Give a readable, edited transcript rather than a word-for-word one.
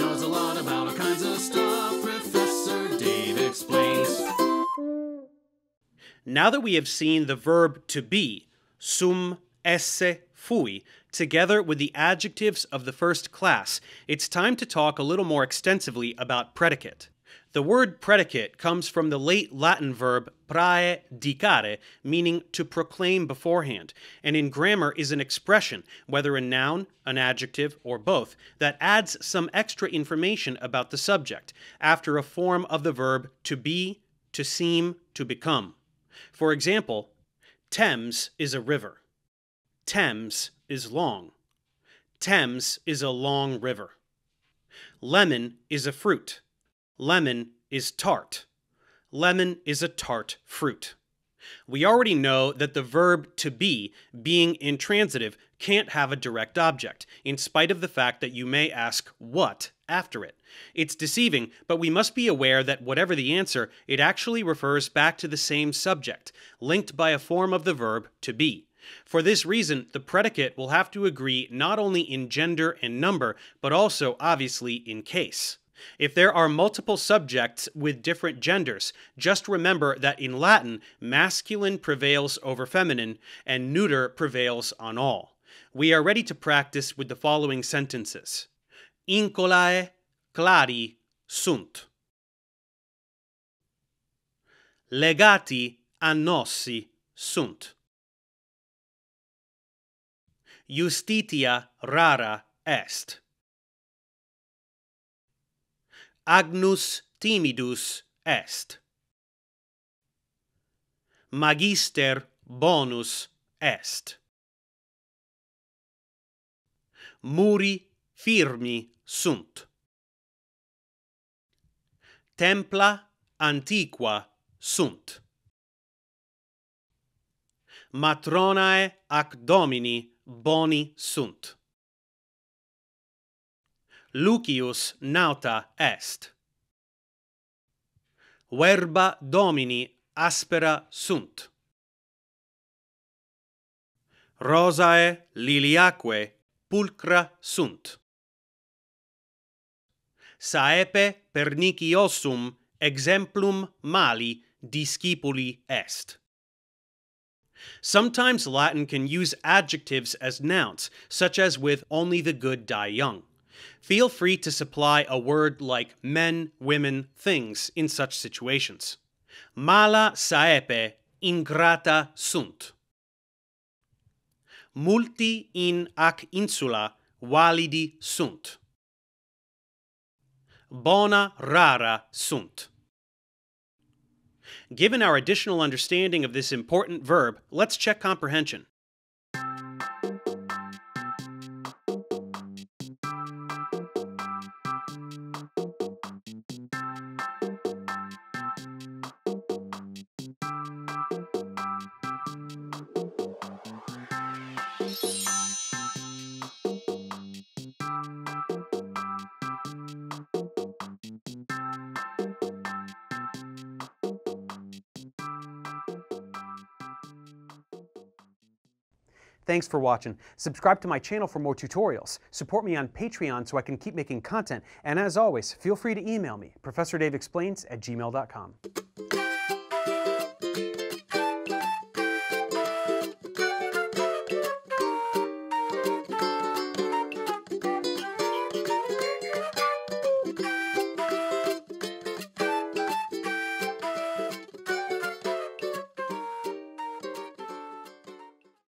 knows a lot about all kinds of stuff. Professor Dave explains. Now that we have seen the verb to be, Sum-Esse-Fuī, together with the adjectives of the first class, it's time to talk a little more extensively about predicate. The word predicate comes from the late Latin verb praedicare, meaning to proclaim beforehand, and in grammar is an expression, whether a noun, an adjective, or both, that adds some extra information about the subject, after a form of the verb to be, to seem, to become. For example, Thames is a river. Thames is long. Thames is a long river. Lemon is a fruit. Lemon is tart. Lemon is a tart fruit. We already know that the verb to be, being intransitive, can't have a direct object, in spite of the fact that you may ask what after it. It's deceiving, but we must be aware that whatever the answer, it actually refers back to the same subject, linked by a form of the verb to be. For this reason, the predicate will have to agree not only in gender and number, but also, obviously, in case. If there are multiple subjects with different genders, just remember that in Latin, masculine prevails over feminine, and neuter prevails on all. We are ready to practice with the following sentences. Incolae clari sunt. Legati a nossi sunt. Justitia rara est. Agnus timidus est. Magister bonus est. Muri firmi sunt. Templa antiqua sunt. Matronae ac domini boni sunt. Lucius nauta est. Verba domini aspera sunt. Rosae liliaque pulcra sunt. Saepe perniciosum exemplum mali discipuli est. Sometimes Latin can use adjectives as nouns, such as with only the good die young. Feel free to supply a word like men, women, things in such situations. Mala saepe ingrata sunt. Multi in ac insula validi sunt. Bona rara sunt. Given our additional understanding of this important verb, let's check comprehension. Thanks for watching. Subscribe to my channel for more tutorials. Support me on Patreon so I can keep making content. And as always, feel free to email me, ProfessorDaveExplains@gmail.com.